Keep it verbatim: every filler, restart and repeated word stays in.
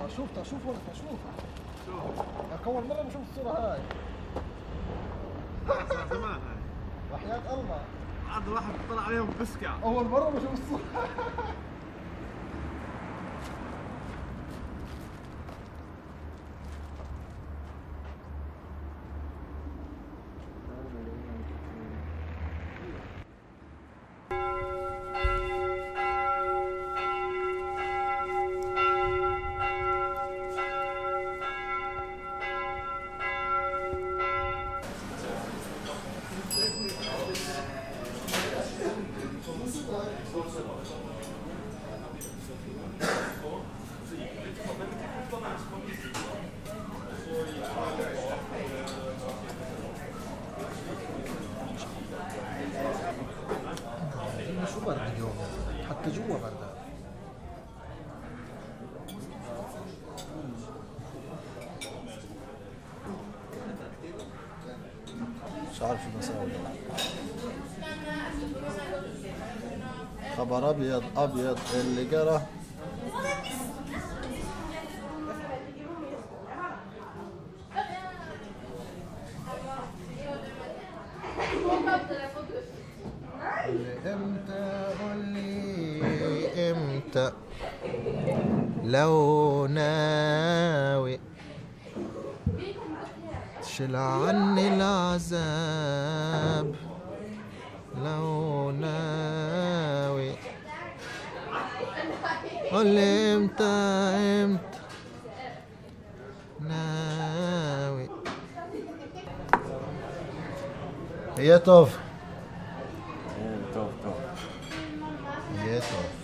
شوف شوف ولا شوف أول مرة بشوف الصورة هاي زمان هاي وحياة الله هذا واحد طلع عليهم بسكع أول مرة بشوف الصورة شو برد اليوم حتى جوا برد مش عارف شو بسوي خبر ابيض ابيض اللي قرا امتى قول لي امتى لو ناوي تشيل عني العذاب لو ناوي قول لي امتى امتى ناوي يا توف توف توف يا توف